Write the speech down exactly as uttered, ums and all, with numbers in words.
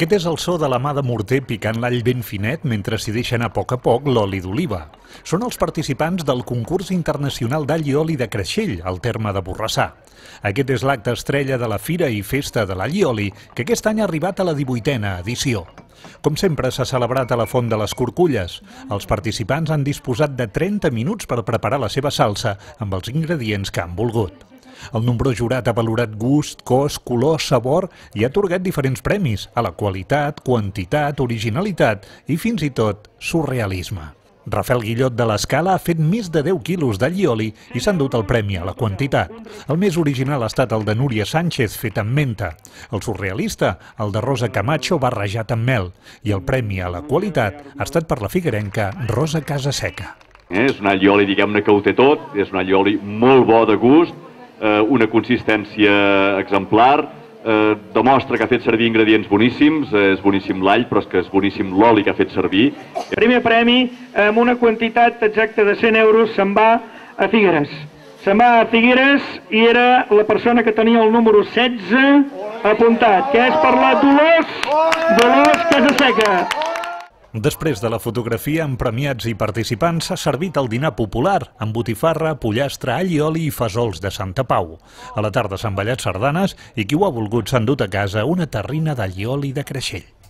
Aquest és el so de la mà de morter picant l'all ben finet mentre s'hi deixa anar a poc a poc l'oli d'oliva. Són els participants del concurs internacional d'all i oli de Creixell, al terme de Borrassà. Aquest és l'acte estrella de la Fira i Festa de l'All i Oli, que aquest any ha arribat a la divuitena edició. Com sempre, s'ha celebrat a la Font de les Corculles. Els participants han disposat de trenta minuts per preparar la seva salsa amb els ingredients que han volgut. El nombrós jurat ha valorat gust, cos, color, sabor i ha atorgat diferents premis a la qualitat, quantitat, originalitat i fins i tot surrealisme. Rafael Guillot de l'Escala ha fet més de deu quilos d'all i oli i s'ha endut el premi a la quantitat. El més original ha estat el de Núria Sánchez, fet amb menta. El surrealista, el de Rosa Camacho, barrejat amb mel. I el premi a la qualitat ha estat per la figuerenca Rosa Casaseca. És un all i oli, diguem-ne, que ho té tot. És un all i oli molt bo de gust, una consistència exemplar, Eh, demostra que ha fet servir ingredients boníssims, eh, és boníssim l'all, però és que és boníssim l'oli que ha fet servir. El primer premi, amb una quantitat exacta de cent euros, se'n va a Figueres. Se'n va a Figueres i era la persona que tenia el número setze apuntat, que és per la Dolors, Dolors Casaseca. Després de la fotografia amb premiats i participants s'ha servit el dinar popular amb botifarra, pollastre, all i oli i fesols de Santa Pau. A la tarda s'han ballat sardanes i qui ho ha volgut s'ha endut a casa una terrina d'all i oli de Creixell.